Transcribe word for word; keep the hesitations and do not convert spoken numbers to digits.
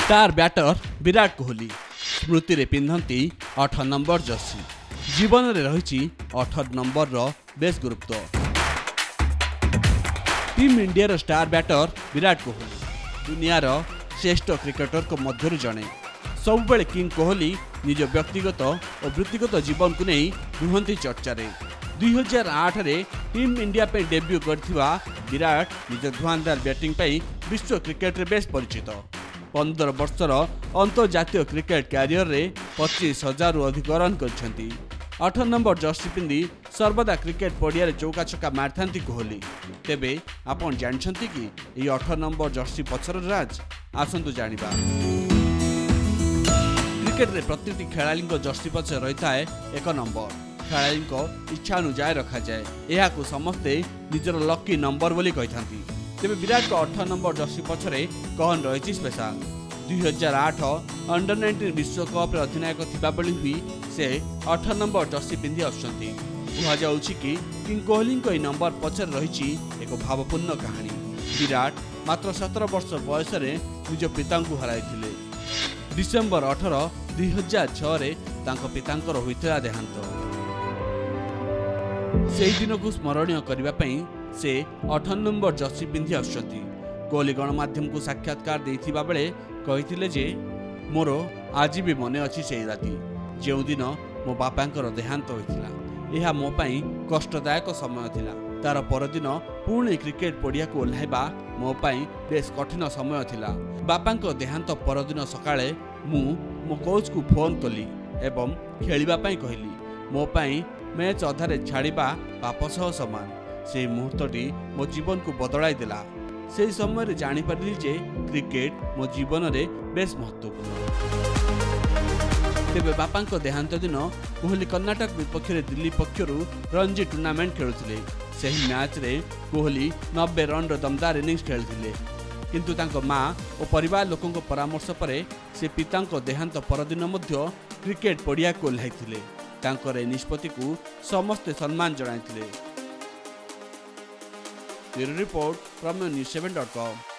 Star batter Virat Kohli स्मृति रे पिंधंती आठ नंबर जर्सी। जीवन में रही आठ नंबर रो बेस गुरुत्व। टीम इंडिया रो स्टार बैटर विराट कोहली दुनियार श्रेष्ठ क्रिकेटर को मध्य जड़े। सबुबले किंग कोहली निज व्यक्तिगत और वृत्तिगत जीवन को नहीं रुहंती चर्चा। दुई हजार आठ रे टीम इंडिया पे डेब्यू करथिबा विराट निज धुआंधार बैटिंग पे विश्व क्रिकेट रे बेस परिचित। पंद्रह वर्षर अंतर्जातीय क्रिकेट क्यारियर रे पच्चीस हजार अधिक रन करछंती। आठ नंबर जर्सी पिंधि सर्वदा क्रिकेट पड़िया चौका छक्का मारथांती कोहली। तेबे आपण जानछंती कि एई आठ नंबर जर्सी पछर राज आसंतु जानिबा। क्रिकेट रे प्रत्येक खेलाड़ी जर्सी पछे रही थाए एक नंबर। खेलाड़ी इच्छा अनुसार रखा जाए। यह समस्ते निजर लकी नंबर बोली कही। तेबे विराट को आठ नंबर जर्सी पछरे कहन रही स्पेशल। दुई हजार आठ अंडर नाइंटीन विश्वकप अधिनायक थिबा बेली हुई से आठ नंबर जर्सी पिंधि आसुछंती। कहुछि कि किंग कोहली को नंबर पछर रही एक भावपूर्ण कहानी। विराट मात्र सत्रह वर्ष बयस निज पिता हराइथिले। डिसेम्बर अठारह दुई हजार छह पितांकर होइथिला देहांत। से दिन को स्मरणीय करने से आठ नंबर जर्सी पिंधि आसुछंती। कोहली गणमाध्यम को साक्षात्कार देथिबा बेले कहिथिले जे मोर आज भी मन अछि से राति जो दिन मो बापांकर देहांत होइथिला। यह मो पई कष्टदायक समय थिला। तार परदिन पुणी क्रिकेट पड़िया को ओह्लाइबा मो पई बेस कठिन समय थिला। बापांक देहांत परदिन सकाळे मु मो कोच को फोन कली एवं खेलिबा पई कहली। मो पई मैच अधारे छाड़िबा पाप सह समान। से मुहूर्तटी मो जीवन को बदलाई देला। से समय जानी पारिली जे क्रिकेट मो जीवन रे बेस महत्वपूर्ण। तेबे बापांक देहांत दिन कोहली कर्नाटक विपक्ष रे दिल्ली पक्षरु रणजी टूर्नामेंट खेलुथिले। सही मैच रे कोहली नब्बे रन रो दमदार इनिंग्स खेलथिले। किंतु तांको मां और परिवार लोकों को परामर्श परे से पितांको देहांत परदिन मध्य क्रिकेट पड़िया को ओह्लाइथिले। तांकर ए निष्पत्ति को समस्ते सम्मान जणाइथिले। Bureau report from news seven dot com.